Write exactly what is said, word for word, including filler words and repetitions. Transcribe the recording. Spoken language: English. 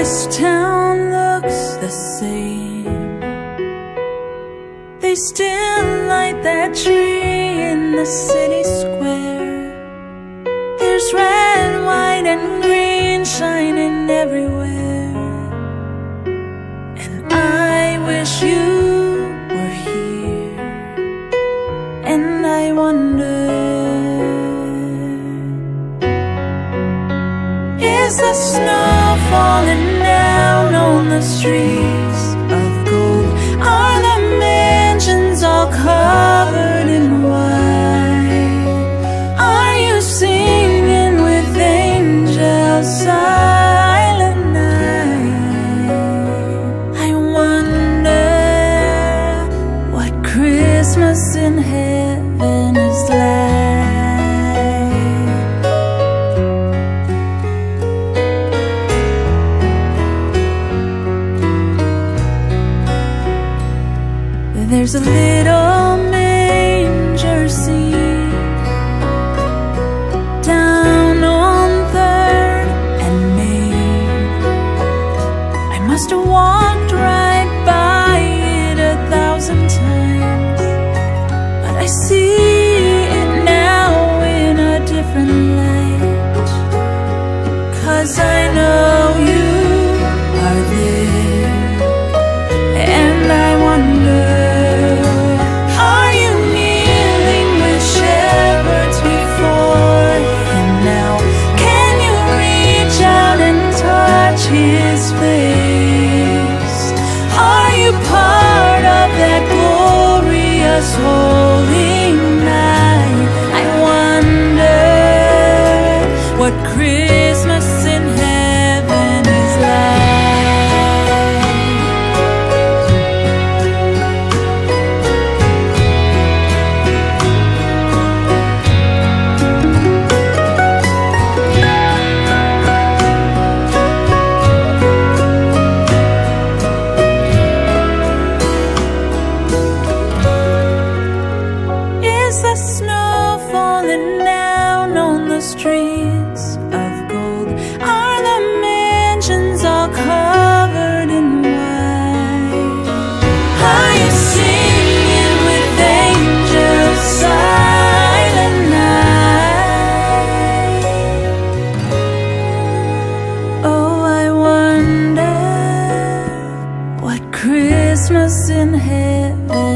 this town looks the same. They still light that tree in the city square. There's red, white, and green shining everywhere. And I wish you were here. And I wonder, is the snow falling down on the streets of gold? Are the mansions all covered in white? Are you singing with angels silent night? I wonder what Christmas in heaven is like. There's a little manger scene down on Third and Main. I must have walked right by it a thousand times, but I see it now in a different light. 'Cause I know you are there, and I wonder, his face? Are you part of that glorious holy night? I wonder what Christmas in heaven is like. The snow falling down on the streets of gold? Are the mansions all covered in white? Are you singing with angels silent night? Oh, I wonder what Christmas in heaven